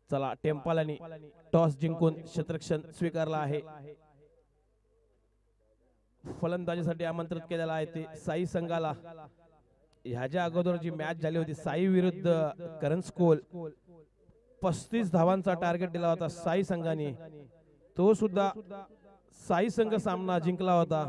चला टेम्पालानी टॉस जिंकून क्षेत्ररक्षण स्वीकारला आहे. फलंदाजीसाठी आमंत्रित केलेला आहे ते साई संघाला. ह्याच्या अगोदर जी मॅच झाली होती साई विरुद्ध करण स्कोल 35 धावांचा टार्गेट दिला होता साई संघाने. तो सुद्धा साई संघ सामना जिंकला होता.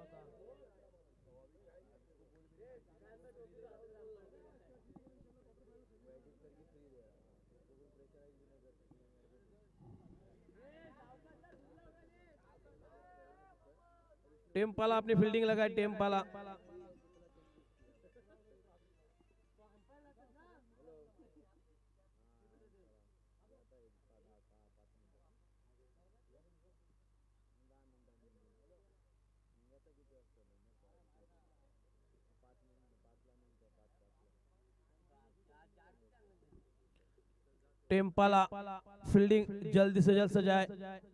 टेम्पाला अपनी फील्डिंग लगाई. टेम्पाला टेम्पाला फील्डिंग जल्दी से जल्द सजाए.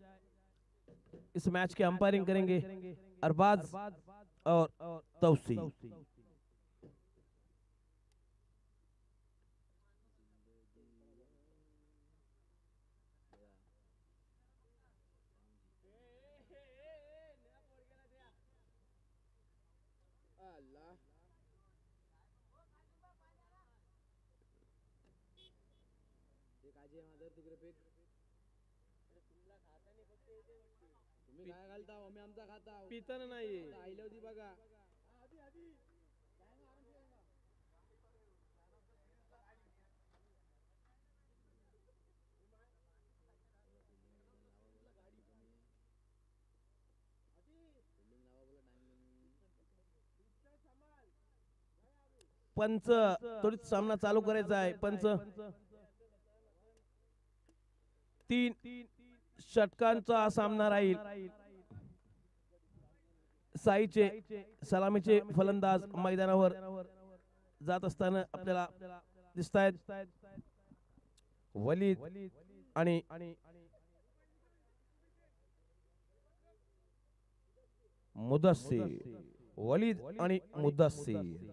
इस मैच की अंपायरिंग करेंगे अरबाज और तौसी. तुम्ही काय घालता आम्ही आमचा खाता पिताना नाही आईला होती बघा. पंच त्वरित सामना चालू करायचा आहे. पंच 3 षटकांचा सामना राहील. साईचे सलामीचे फलंदाज मैदानावर जात असताना आपल्याला दिसतायत. वलीद आणि मुदस्सिर. वलीद आणि मुदस्सिर.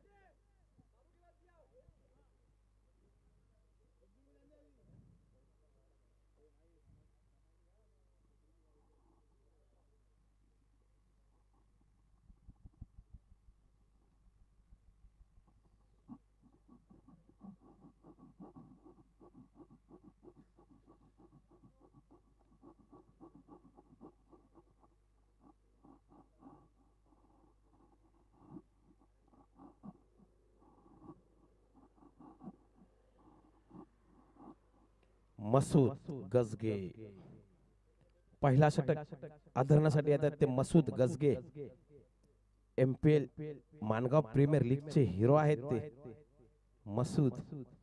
मसूद गजगे पहिला षटक आदरण्यासाठी येतात ते मसूद गजगे. एमपीएल मानगाव प्रीमियर लीगचे हिरो आहेत ते मसूद.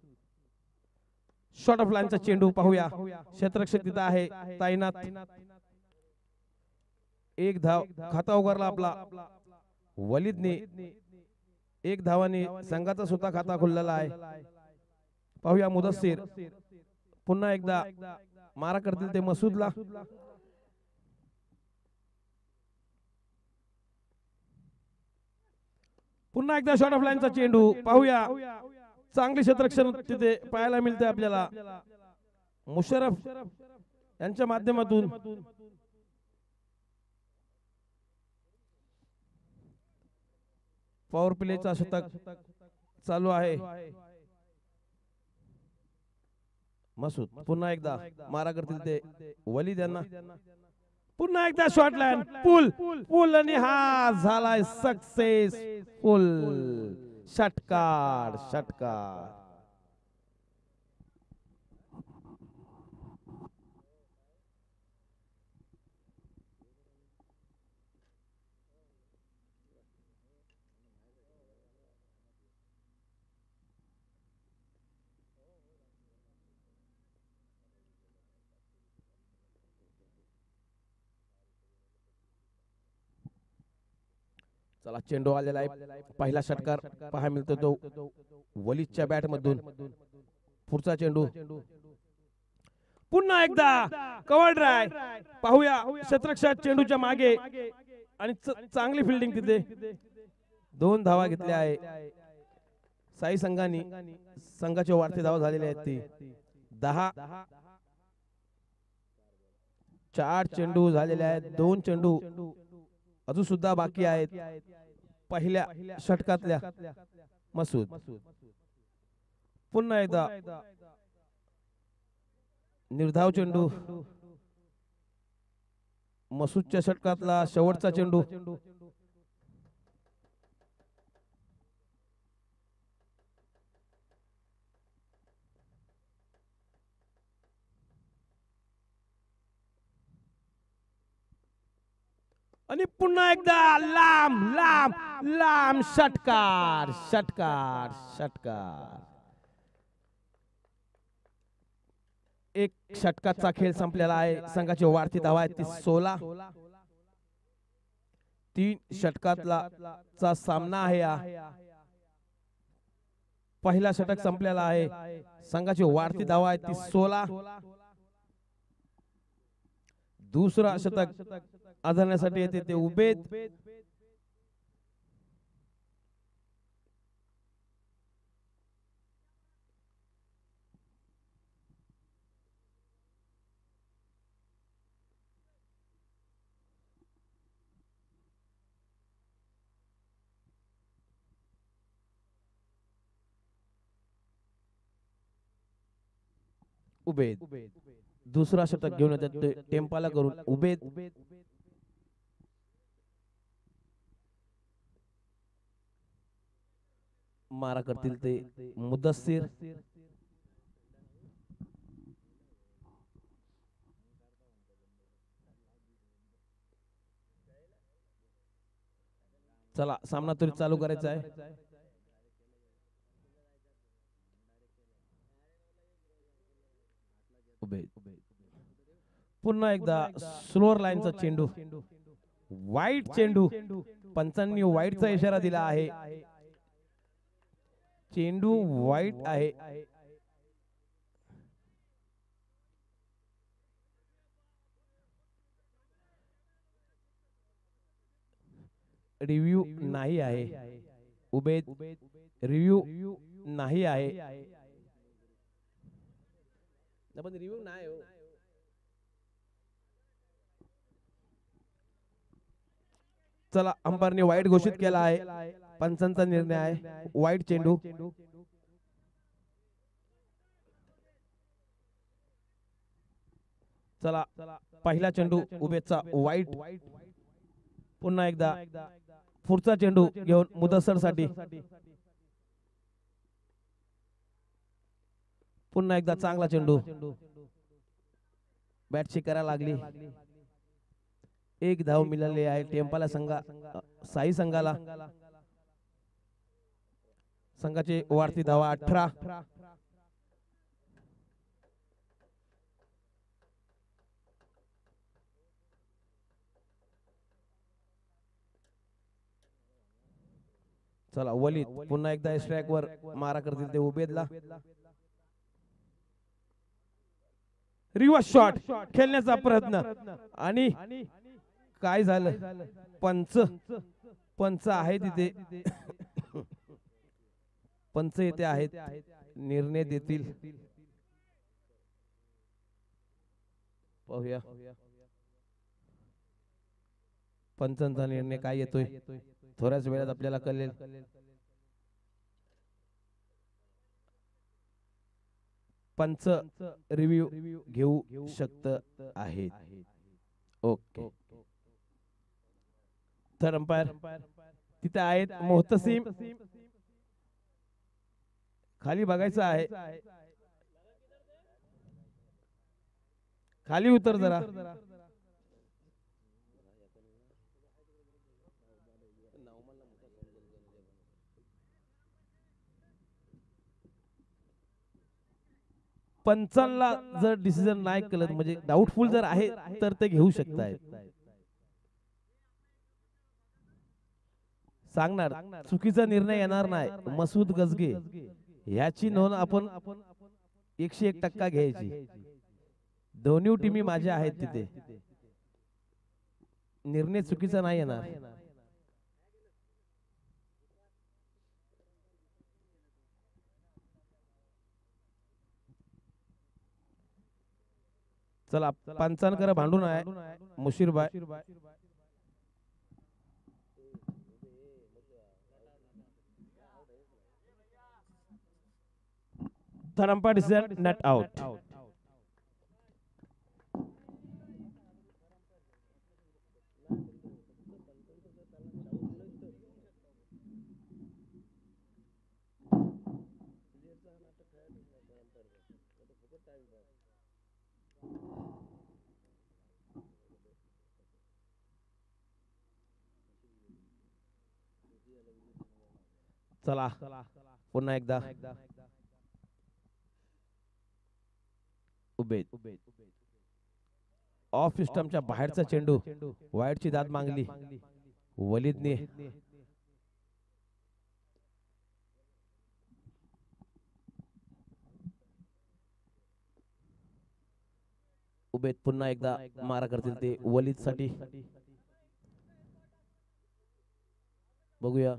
शॉर्ट ऑफ लाईनचा चेंडू पाहूया. क्षेत्ररक्षक तिथं आहे तैनात. एक धाव खाता उघडला आपला. वलीदने 1 धावाने संघाचा सुद्धा खाता खुललेला आहे. पाहूया मुदस्सिर पुन्हा एकदा मारा करतील ते मसूदला. पुन्हा एकदा शॉर्ट ऑफ लाईनचा चेंडू पाहूया. चांगली क्षेत्ररक्षण तिथे पाहायला मिळते आपल्याला. मुशर्रफ यांच्या माध्यमातून पॉवर प्लेचा षटक चालू आहे. मसूद पुन्हा एकदा मारा करतील ते वलीद यांना. पुन्हा एकदा शॉर्ट लाईन पुल आणि हा झालाय सक्सेसफुल. षटकार. चला चेंडू आलेला आहे. पहिला षटकार पहा मिळतो तो वलीदच्या बॅट मधून. पुढचा चेंडू पुन्हा एकदा कव्हर ड्राय पाहूया. क्षेत्ररक्षक चेंडूच्या मागे आणि चांगली फिल्डिंग तिथे. 2 धावा घेतल्या आहे साई संघाने. संघाचे वाढते धावा झालेले आहेत ती 10. 4 चेंडू झालेले आहेत. 2 चेंडू अजून सुद्धा बाकी आहेत पहिल्या षटकातल्या. मसूद पुन्हा एकदा निर्धाव चेंडू. मसूदच्या षटकातला शेवटचा चेंडू. आणि पुन्हा एकदा लांब लांब लांब षटकार षटकार षटकार. एक षटकाचा खेळ संपलेला आहे. संघाची वाढती धावा आहे ती 16. 3 षटकातला सामना आहे हा. पहिला षटक संपलेला आहे. संघाची वाढती धावा आहे ती 16. दुसरा षटक आदरण्यासाठी येते ते उबेद. उबेद दुसरा षटक घेऊन येतात टेम्पाला करून उबेद. मारा करतील ते मुदस्सिर. चला सामना तरी चालू करायचा आहे. पुन्हा एकदा स्लोअर लाईनचा चेंडू. वाईट चेंडू. पंचांनी वाईटचा इशारा दिला आहे. चेंडू वाईट आहे. रिव्ह्यू नाही आहे. उबेद रिव्ह्यू नाही आहे. रिव्ह्यू नाही हो. चला अंपायरने वाईट घोषित केला आहे. पंचांचा निर्णय आहे वाईट चेंडू. चला पहिला चेंडू उबेदचा वाईट. पुन्हा एकदा पुढचा चेंडू घेऊन मुदस्सर साठी. पुन्हा एकदा चांगला चेंडू. बॅट करायला लागली. एक धाव मिळाली आहे टेम्पाला साई संघाला. संघाची वाढती धावा 18. चला वलीद पुन्हा एकदा स्ट्राइक वर मारा करतील ते उबेदला. रिव्हर्स शॉट खेळण्याचा प्रयत्न आणि काय झालं. पंच आहे तिथे. पंच येथे आहेत निर्णय देतील. पाहूया पंचांचा निर्णय काय येतोय. थोड्याच वेळात आपल्याला कळेल. पंच रिव्ह्यू घेऊ शकत आहेत. ओके थर्ड अंपायर तिथे आहेत मोहतसीम. खाली बघायचं आहे. खाली उतर जरा. पंचांना जर डिसिजन नाही कळत म्हणजे डाऊटफुल जर आहे तर ते घेऊ शकतायत. सांगणार चुकीचा निर्णय येणार नाही. मसूद गजगे ह्याची नोंद आपण 101% घ्यायची. दोन्ही टीमी माझ्या आहेत तिथे. निर्णय चुकीचा नाही येणार. चला पंचांकर भांडून आहे मुशीरबाई. Third umpire decision, net out. चला पुन्हा एकदा उभे. ऑफ सिस्टमच्या बाहेरचा चेंडू वाईडची दाद मागली वलीदने. उभेत पुन्हा एकदा मारा करतील ते वलीद साठी. बघूया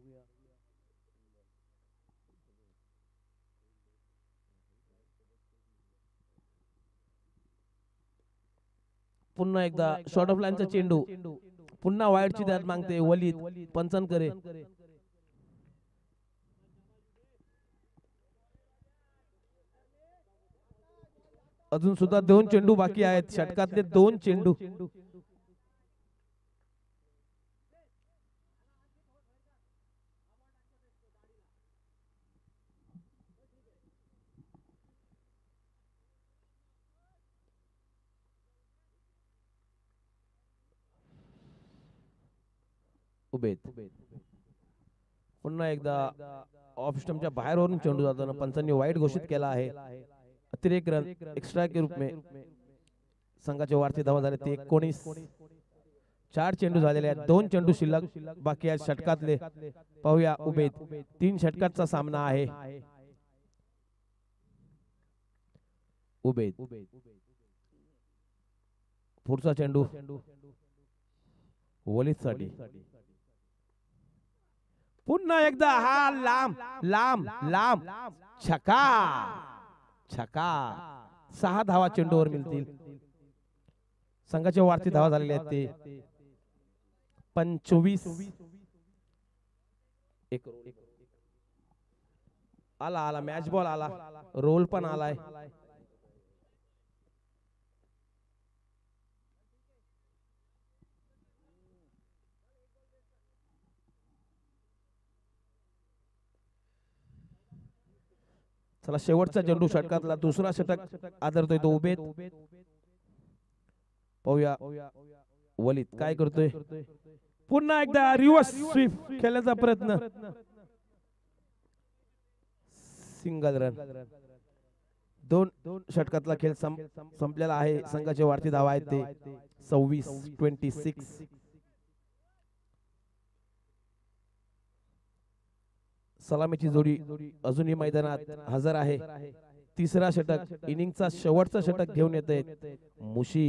पुन्हा एकदा शॉर्ट ऑफ लाईनचा चेंडू पुन्हा वाईडची दाद मागते वलीद. पंचन करे अजून सुद्धा 2 चेंडू बाकी आहेत. षटकातले 2 चेंडू. उभेत पुन्हा एकदा ऑफ स्टंपच्या बाहेरवरून चेंडू जाताना पंचांनी वाईट घोषित केला आहे. अतिरेक रन एक्स्ट्रा के रूप में संघाचे वाढते धावा झाले ते 19. 4 चेंडू झालेले आहेत. 2 चेंडू शिल्लक बाकी आहेत षटकातले. पाहूया उभेत 3 षटकाचा सामना आहे. उभेत पुढचा चेंडू वलीद साठी. पुन्हा एकदा हा लांब लांब लांब छक्का. छक्का 6 धावा चेंडूवर मिळतील. संघाचे वाढती धावा झालेले आहेत ते 25. आला आला मॅच बॉल आला. रोल पण आलाय. चला शेवटचा चेंडू षटकातला दुसरा षटक आदरतोय तो उभेत. पाहूया वलीद काय करतोय. पुन्हा एकदा रिव्हर्स स्वीप खेळण्याचा प्रयत्न. Single run. 2 षटकातला खेळ संपलेला आहे. संघाचे वाढती धावा आहेत ते 26. सलामीची जोडी अजूनही मैदानात हजर आहे. तिसरा षटक इनिंगचा शेवटचा षटक घेऊन येत आहेत मुशी.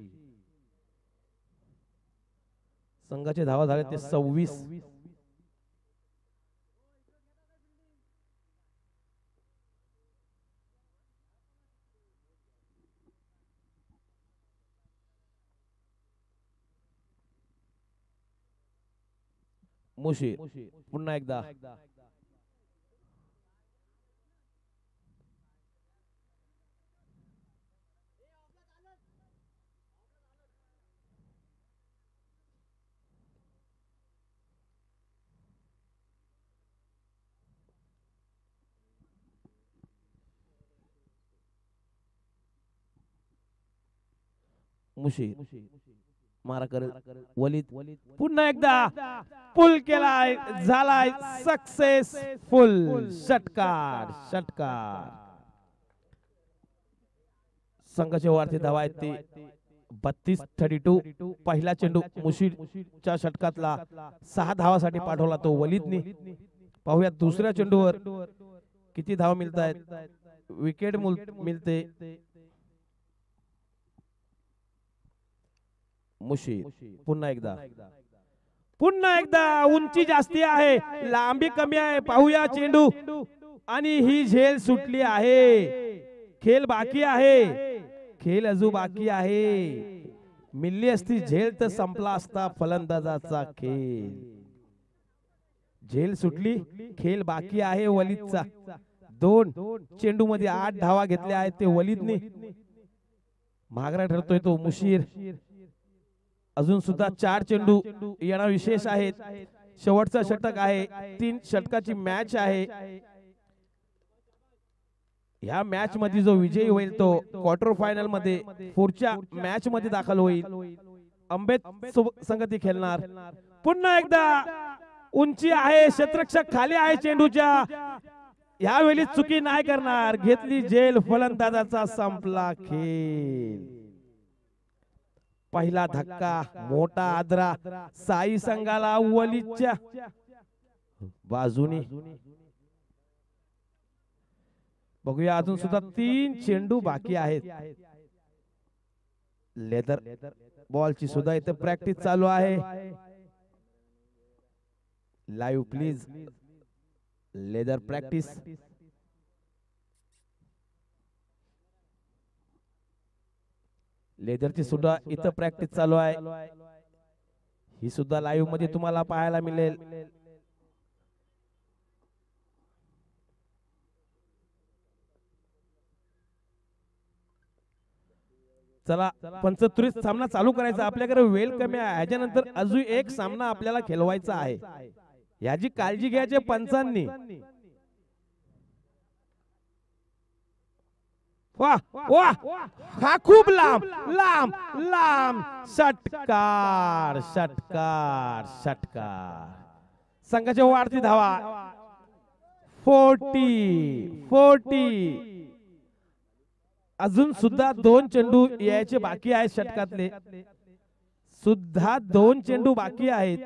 संघाचे धावा झाले ते 26. मुशी पुन्हा एकदा मुशी मारा करेल वलीद. पुन्हा एकदा पुल केलाय झालाय सक्सेसफुल. षटकार षटकार. संघाचे वाढते धावा आहेत ते 32. पहिला चेंडू मुशीच्या षटकातला 6 धावासाठी पाठवला तो वलीदने. पाहूया दुसऱ्या चेंडूवर किती धावा मिळत आहेत. विकेट मिळते मुशी. पुन्हा एकदा उंची जास्ती आहे लांबी कमी आहे. पाहूया चेंडू आणि ही झेल सुटली आहे. खेळ बाकी आहे. खेळ अजून बाकी आहे. मिल्ली असती झेल तर संपला असता फलंदाजाचा खेळ. झेल सुटली, खेळ बाकी आहे वलीदचा. 2 चेंडू मध्ये 8 धावा घेतल्या आहेत ते वलीदने. मागरा ठरतोय तो मुशीर. अजून सुद्धा 4 चेंडू येणं विशेष आहेत. शेवटचा षटक आहे. 3 षटकाची मॅच आहे. ह्या मॅच मध्ये जो विजयी होईल तो क्वार्टर फायनल मध्ये पुढच्या मॅच मध्ये दाखल होईल. अंबेत संगती खेळणार. पुन्हा एकदा उंची आहे, क्षेत्ररक्षक खाली आहे चेंडूच्या. यावेळी चुकी नाही करणार. घेतली झेल, फलंदाजाचा संपला खेळ. पहिला धक्का, मोठा आदरा साई संघाला वलीदच्या बाजूने. बघूया अजून सुद्धा 3 चेंडू बाकी आहेत. लेदर बॉलची सुद्धा इथे प्रॅक्टिस चालू आहे. Live please. Leather practice. लेदरची सुद्धा इथं प्रॅक्टिस चालू आहे. ही सुद्धा लाईव्ह मध्ये तुम्हाला पाहायला मिळेल. चला पंचत्रित सामना चालू करायचा. आपल्याकडे वेळ कमी आहे. ह्याच्यानंतर अजून एक सामना आपल्याला खेळवायचा आहे. याची काळजी घ्यायची पंचांनी. वा वा, हा खूप लांब लांब लांब. षटकार षटकार षटकार. संघाच्या वाढती धावा 40. अजून सुद्धा 2 चेंडू यायचे बाकी आहेत. षटकातले सुद्धा 2 चेंडू बाकी आहेत.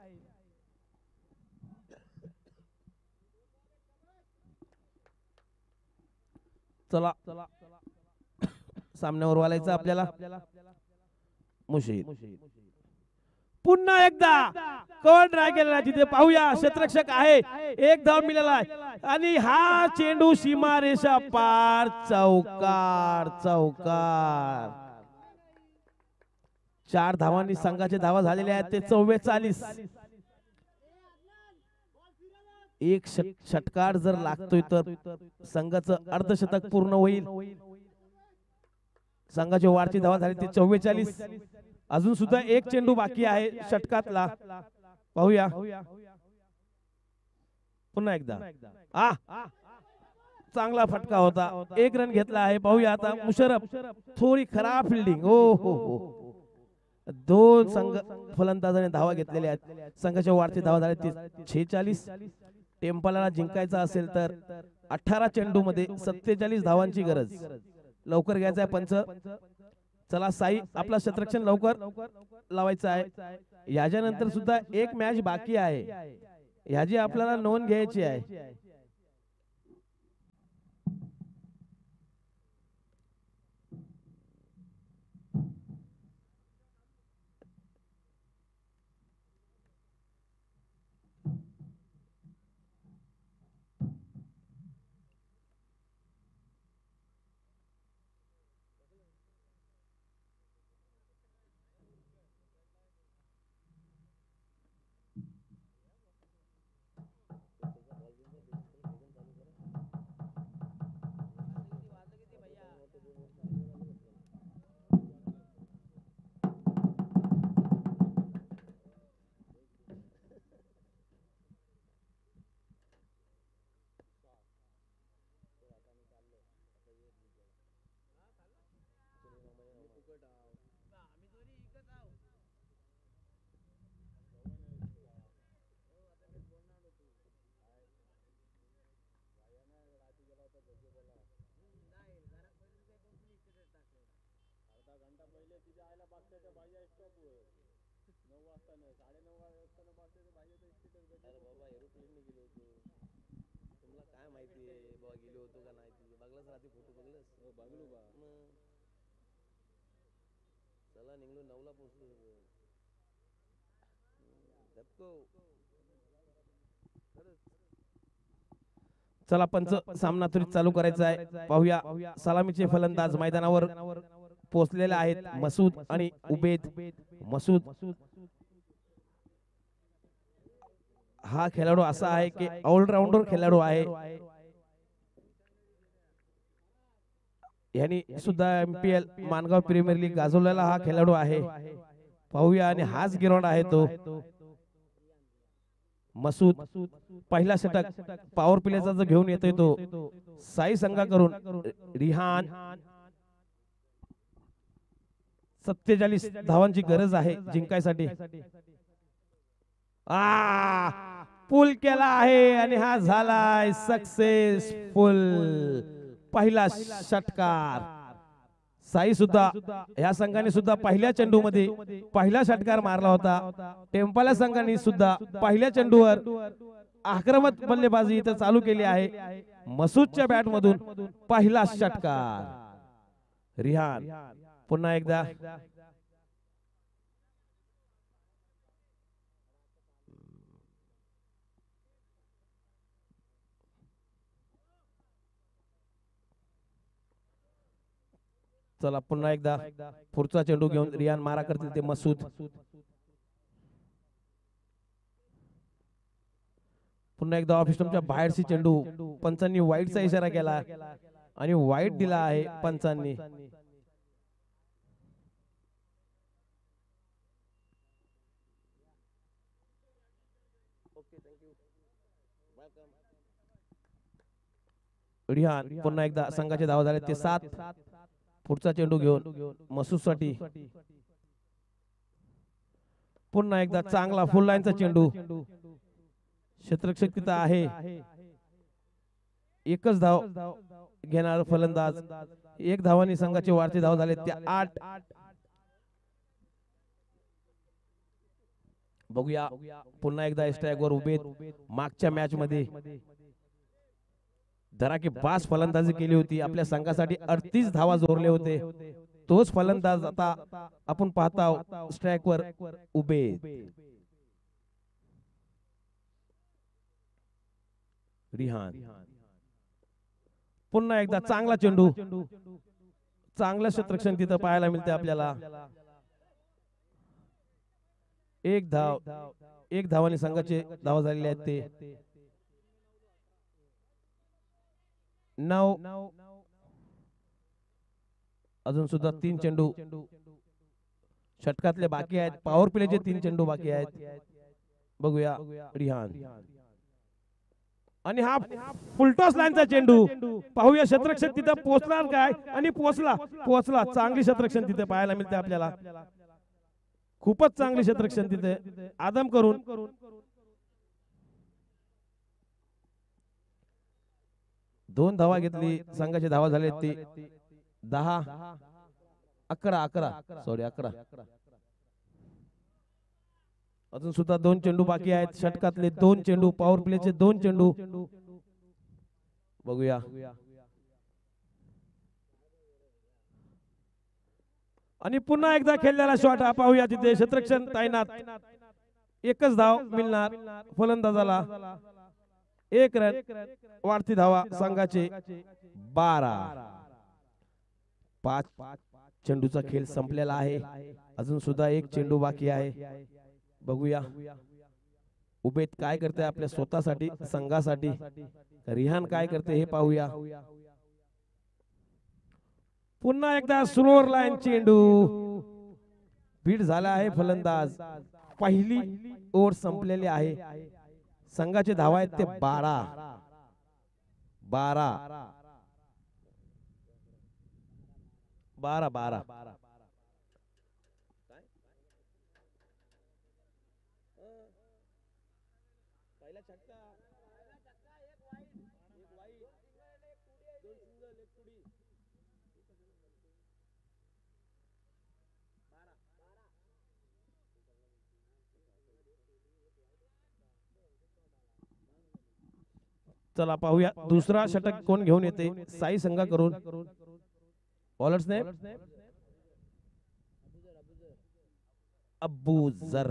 चला सामन्यावर वालायचं आपल्याला. मुशीर पुन्हा एकदा कव्हर ड्राय केलेला. तिथे पाहूया क्षेत्ररक्षक आहे. 1 धाव मिळाला आहे आणि हा चेंडू सीमारेषा पार. चौकार चौकार. 4 धावांनी संघाचे धावा झालेले आहेत ते 44. एक षटकार जर लागतोय तर संघाचं अर्धशतक पूर्ण होईल. संघाची वाढती धावा झाली ते 44. अजून सुद्धा 1 चेंडू बाकी आहे षटकातला. पाहूया पुन्हा एकदा. चांगला फटका होता. 1 रन घेतला आहे. पाहूया आता मुशर्रफ. थोडी खराब फिल्डिंग. हो 2 संघ फलंदाजाने धावा घेतलेल्या आहेत. संघाच्या वाढती धावा झाली ते 46. टेम्पलला जिंकायचा असेल तर 18 चेंडू मध्ये 47 धावांची गरज. लवकर घ्यायचा आहे पंच. चला साई आपला क्षेत्ररक्षण लवकर लावायचं आहे. याच्यानंतर सुद्धा 1 मॅच बाकी आहे. ह्याची आपल्याला नोंद घ्यायची आहे. चला पंच सामना त्वरित चालू करायचा आहे. पाहूया सलामीचे फलंदाज मैदानावर पोहोचलेले आहेत मसूद आणि उबेद. मसूद हा खेळाडू असा आहे की ऑलराऊंडर खेळाडू आहे. यांनी सुद्धा MPL मानगाव प्रीमियर लीग गाजवलेला हा खेळाडू आहे. पाहूया आणि हाच गिराउंड आहे तो. मसूद पहिला षटक पॉवर प्लेचा जो घेऊन येतोय तो साई संघाकडून रिहान. 47 धावांची गरज आहे जिंकायसाठी. पूल केला आहे आणि हा झालाय सक्सेसफुल. पहिला षटकार. साई सुद्धा या संघाने सुद्धा पहिल्या चेंडू मध्ये पहिला षटकार मारला होता. टेम्पाला संघाने सुद्धा पहिल्या चेंडूवर आक्रमक बल्लेबाजी इथं चालू केली आहे. मसूदच्या बॅट मधून पहिला षटकार. रिहान पुन्हा एकदा. चला पुन्हा एकदा पुढचा चेंडू घेऊन रियान मारा करतील ते मसूद. पुन्हा एकदा ऑफ स्टंपच्या बाहेरची चेंडू. पंचांनी वाईटचा इशारा केला आणि वाईट दिला आहे पंचांनी. रिहान पुन्हा एकदा संघाचे धावा झाले ते 7. पुढचा चेंडू घेऊन मसूद साठी. पुन्हा एकदा चांगला फुल लाईनचा चेंडू. क्षेत्ररक्षक तिथं आहे. एकच धाव घेणार फलंदाज. 1 धावांनी संघाचे वाढते धाव झाले ते 8. बघूया पुन्हा एकदा स्ट्राइक वर उभे. मागच्या मॅच मध्ये धडाकेबाज फलंदाजी केली होती. आपल्या संघासाठी 38 धावा जोरले होते. तोच फलंदाज आता आपण पाहता स्ट्राइक वर उभे. रिहान पुन्हा एकदा चांगला चेंडू. चांगलं क्षेत्ररक्षण तिथं पाहायला मिळते आपल्याला. 1 धाव. 1 धावाने संघाचे धावा झालेले आहेत ते 9. अजून सुद्धा 3 चेंडू षटकातले बाकी आहेत. पॉवर प्लेचे 3 चेंडू बाकी आहेत. बघूया रिहान आणि हा फुलटॉस लाईनचा चेंडू. पाहूया क्षेत्ररक्षक तिथे पोहोचणार काय आणि पोहोचला. चांगली क्षेत्ररक्षण तिथे पाहायला मिळते आपल्याला. खूपच चांगली क्षेत्ररक्षण तिथे आदम करून. दोन धावा घेतली. संघाचे धावा झाले ते 10. 11 सॉरी 11. अजून सुद्धा 2 चेंडू बाकी आहेत. षटकातले 2 चेंडू. पॉवर प्लेचे 2 चेंडू. बघूया आणि पुन्हा एकदा खेळलेला शॉट. पाहूया तिथे क्षेत्ररक्षण तैनात. एकच धाव मिळणार फलंदाजाला. 1 रन. वाढती धावा संघाचे 12. 5 चेंडूचा खेळ संपलेला आहे. अजून सुद्धा 1 चेंडू बाकी आहे. बघूया उबेद काय करते आपल्या स्वतःसाठी संघासाठी. रिहान काय करते हे पाहूया. पुन्हा एकदा स्लोअर लाईन चेंडू. बीट झाला आहे फलंदाज. पहिली ओव्हर संपलेली आहे. संघाचे धावा आहेत ते 12. 12. चला पाहूया दुसरा षटक कोण घेऊन येते. साई संघा करून बॉलर्स ने अबूजर.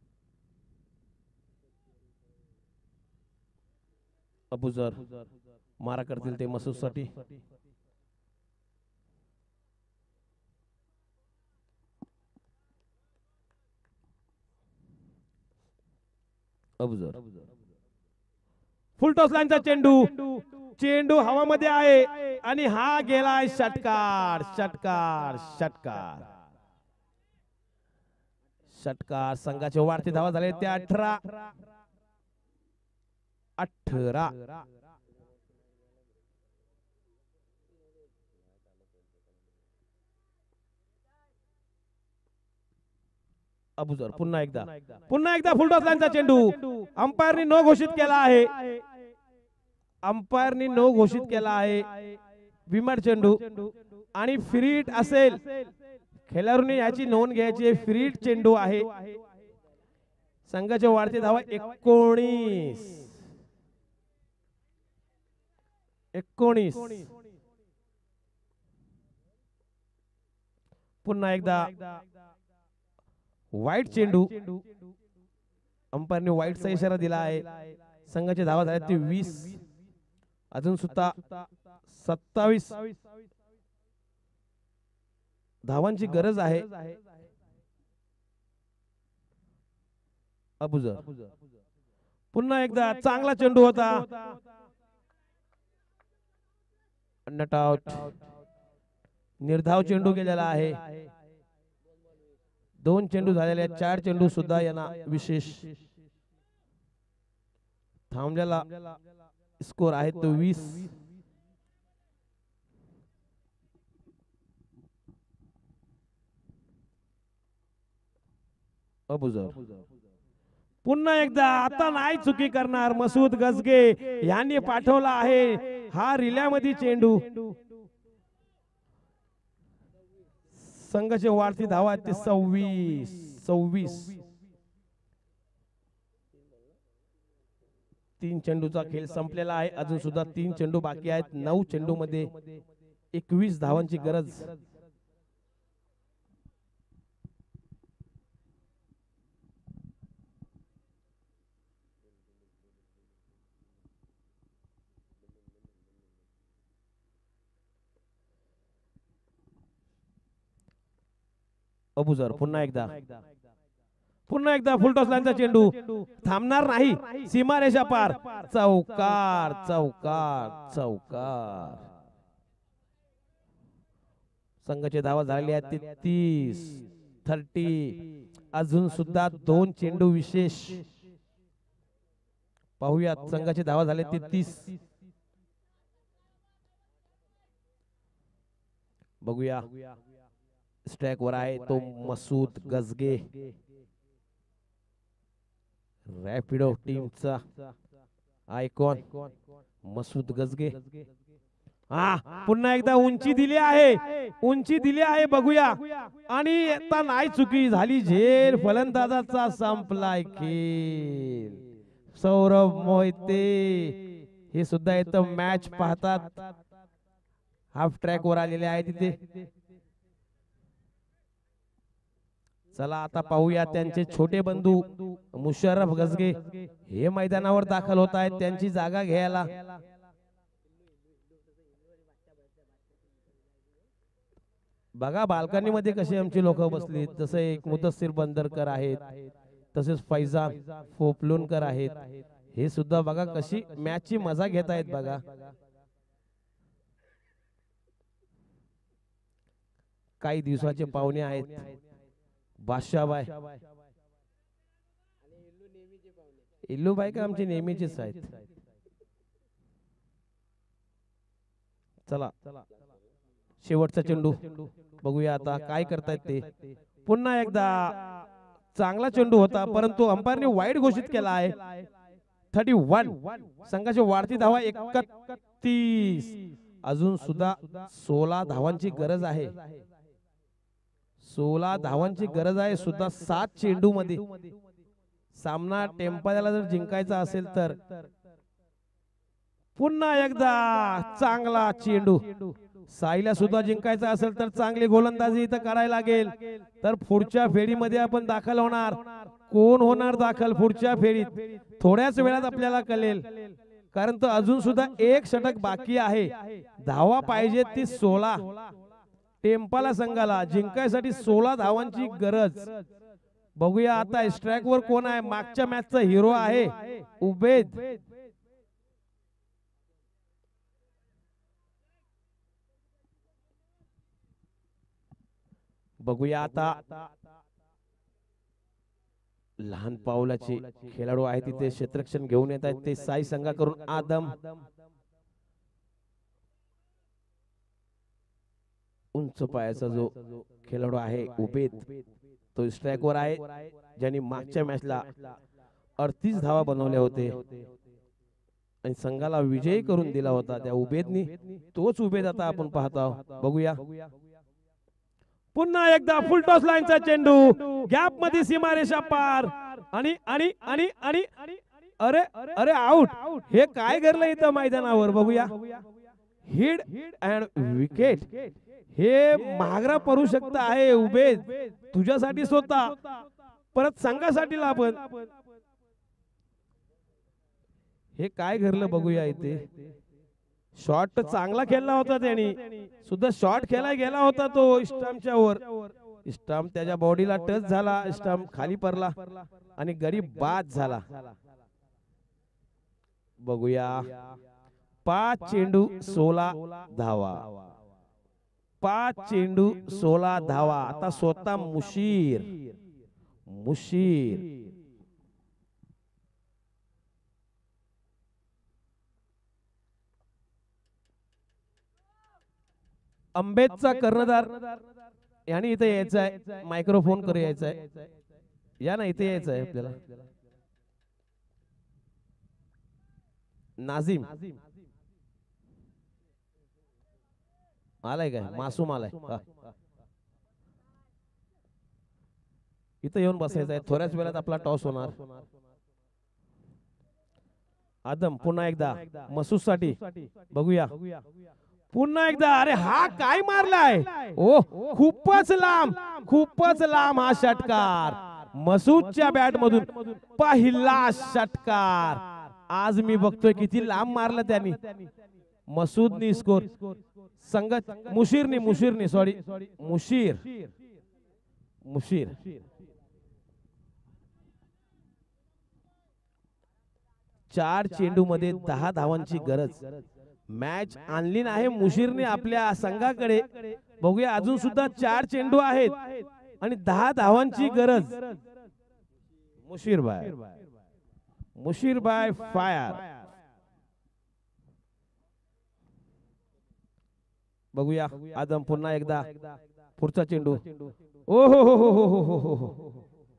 अबूजर मारा करतील ते मसूद साठी. अबुजर फुल टॉस लाईनचा चेंडू हवामध्ये आहे आणि हा गेलाय षटकार षटकार षटकार षटकार. संघाचे वाढते धावा झाले ते 18. अबुजर पुन्हा एकदा फुल टॉस लाईनचा चेंडू. अंपायरनी नो घोषित केला आहे. अंपायरनी नो घोषित केला आहे. विमट चेंडू आणि फ्री हिट असेल. खेळाडूंनी याची नोंद घ्यायची. फ्री हिट चेंडू आहे. संघाचे वाढते धावा 19. पुन्हा एकदा वाईट चेंडू. अंपायरने वाईटचा इशारा दिला आहे. संघाचे धावा झाले ते 20. अजून सुद्धा 27 धावांची गरज आहे. अबुजर पुन्हा एकदा चांगला चेंडू होता. Not out. निर्धाव चेंडू केलेला आहे. 2 चेंडू झालेले आहेत. 4 चेंडू सुद्धा यांना विशेष. थांबलेला स्कोर आहे तो 20. अबुजर पुन्हा एकदा. आता नाही चुकी करणार मसूद गजगे यांनी पाठवला आहे हा रिल्यामध्ये चेंडू. संघाचे वाढती धावा आहेत ते 26. 3 चेंडूचा खेळ संपलेला आहे. अजून सुद्धा 3 चेंडू बाकी आहेत. 9 चेंडू मध्ये 21 धावांची गरज. अबुजर पुन्हा एकदा फुल टॉस लाईनचा चेंडू. थांबणार नाही. सीमारेषा पार. चौकार. संघाचे धावा झालेले आहेत 30. अजून सुद्धा 2 चेंडू विशेष. पाहूयात संघाचे धावा झाले 30. बघूया. स्ट्राइक वर आहे तो मसूद गजगे. रॅपिडो टीमचा आयकॉन मसूद गजगे. पुन्हा एकदा उंची दिली आहे. बघूया. आणि आता नाही चुकी झाली. झेल फलंदाजाचा संपलाय खेळ. सौरभ मोहिते हे सुद्धा इथं मॅच पाहतात. हाफ ट्रॅक वर आलेले आहे तिथे. चला आता पाहूया त्यांचे छोटे बंधू मुशर्रफ गजगे हे मैदानावर दाखल होत आहेत त्यांची जागा घ्यायला. बघा बाल्कनी मध्ये कसे आमची लोक बसली. जसे एक मुदस्सिर बंदरकर आहेत, तसेच फैजान फोपलूनकर आहेत. हे सुद्धा बघा कशी मॅच ची मजा घेत आहेत. बघा काही दिवसाचे पाहुणे आहेत. बादशाहबाई इल्लूबाई का आमचे नेहमीचेच आहेत. चला शेवटचा चेंडू बघूया आता काय करतायत ते. पुन्हा एकदा चांगला चेंडू होता परंतु अंपायरने वाईड घोषित केला आहे. 31 संघाची वाढती धावा 31. अजून सुद्धा 16 धावांची गरज आहे. 16 धावांची गरज आहे सुद्धा 7 चेंडू मध्ये. सामना टेम्पाला जर जिंकायचा असेल तर पुन्हा एकदा चांगला चेंडू. साईला सुद्धा जिंकायचा असेल तर चांगली गोलंदाजी इथं करायला लागेल. तर पुढच्या फेरीमध्ये आपण दाखल होणार. कोण होणार दाखल पुढच्या फेरीत थोड्याच वेळात आपल्याला कळेल. कारण तो अजून सुद्धा एक षटक बाकी आहे. धावा पाहिजे ती 16. टेम्पाला संघाला जिंकायसाठी 16 धावांची गरज. बघूया आता स्ट्राइक वर कोण आहे. मागच्या मॅचचा हिरो आहे उबेद. बघूया आता लहान पावलाचे खेळाडू आहेत तिथे क्षेत्ररक्षण घेऊन येत आहेत ते साई संघाकडून आदम. उंच पायाचा जो खेळाडू आहे उबेद तो स्ट्राइक वर आहे, ज्यांनी मागच्या मॅचला 38 धावा बनवल्या होते आणि संघाला विजयी करून दिला होता त्या उबेदनी. तोच उबेद आता आपण पाहतो. बघूया पुन्हा एकदा फुल टॉस लाईनचा चेंडू गॅप मध्ये सीमारेषा पार आणि आणि आणि आणि अरे अरे आउट. हे काय घडलं इथं मैदानावर. बघूया हिट अँड विकेट. हे महागरा पडू शकत आहे उबेद तुझ्यासाठी स्वतः परत संघासाठी आपण. हे काय घडलं बघूया इथे. शॉट चांगला खेळला होता त्यांनी सुद्धा. शॉट खेळायला गेला होता तो स्टंपच्या वर. स्टंप त्याच्या बॉडीला टच झाला. स्टंप खाली पडला आणि गडी बाद झाला. बघूया 5 चेंडू 16 धावा. 5 चेंडू 16 धावा. आता स्वतः मुशीर अंबेदचा कर्णधार याने इथे यायचं आहे. मायक्रोफोन कडे यायचं आहे. या ना इथे यायचं आहे आपल्याला. नाझिम आलाय काय. मासूम आलाय. इथं येऊन बसायचं आहे. थोड्याच वेळात आपला टॉस होणार. आदम पुन्हा एकदा मसूद साठी. बघूया पुन्हा एकदा. अरे हा काय मारलाय. ओ खूपच लांब हा षटकार. मसूदच्या बॅट मधून पहिला षटकार. आज मी बघतोय किती लांब मारलं त्यांनी. मसूदनी स्कोर संघ मुशीर 4 चेंडू मध्ये 10 धावांची गरज. मॅच आणली आहे मुशीरने आपल्या संघाकडे. बघूया अजून सुद्धा 4 चेंडू आहेत आणि 10 धावांची गरज. मुशीर बाय फायर. बघूया आदम पुन्हा एकदा पुढचा चेंडू. ओ हो हो हो हो हो हो हो.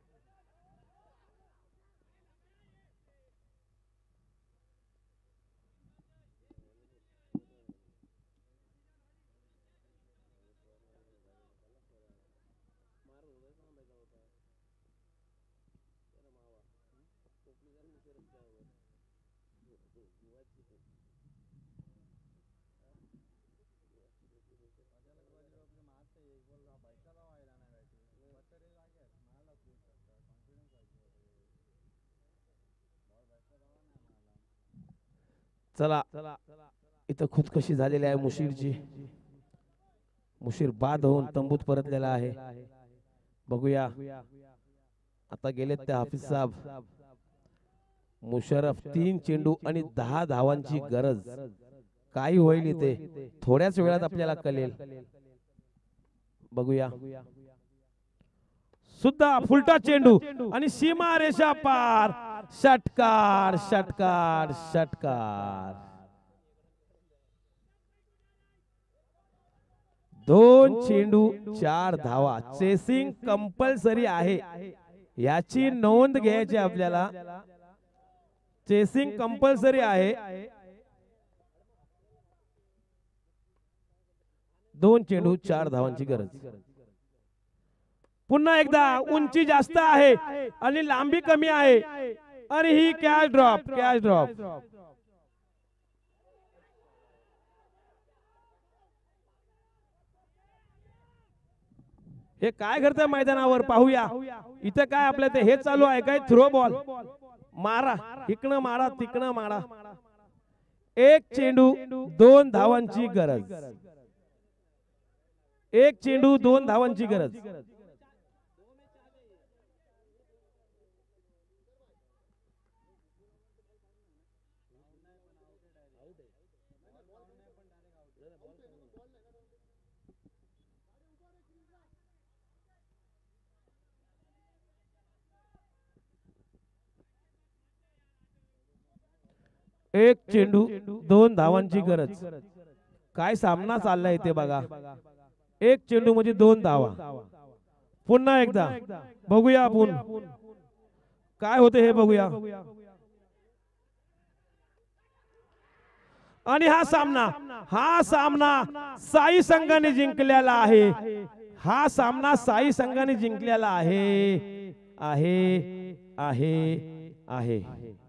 चला इथं खुदकशी झालेली आहे मुशीरची. मुशीर बाद होऊन तंबूत परतलेला आहे. बघूया आता गेलेत ते हाफिज साहेब. मुशर्रफ 3 चेंडू आणि 10 धावांची गरज. काय होईल इथे थोड्याच वेळात आपल्याला कळेल. बघूया सुद्धा फुलटा चेंडू आणि सीमा रेषा पार. षटकार 2 चेंडू 4 धावा. चेसिंग कंपल्सरी आहे याची नोंद घ्यायची आपल्याला. चेसिंग कंपल्सरी आहे. 2 चेंडू 4 धावांची गरज. पुन्हा एकदा उंची जास्त आहे आणि लांबी कमी आहे आणि ही कॅच ड्रॉप. हे काय करतंय मैदानावर पाहूया. इथं काय आपल्या ते हे चालू आहे काय. थ्रो बॉल मारा. इकडं मारा तिकडं मारा. एक चेंडू 2 धावांची गरज. एक चेंडू 2 धावांची गरज. एक चेंडू 2 धावांची गरज. काय सामना चाललाय इथे बघा. एक चेंडू म्हणजे 2 धावा. पुन्हा एकदा बघूया आपण काय होते हे बघूया. आणि हा सामना साई संघाने जिंकलेला आहे. हा सामना साई संघाने जिंकलेला आहे आहे आहे आहे.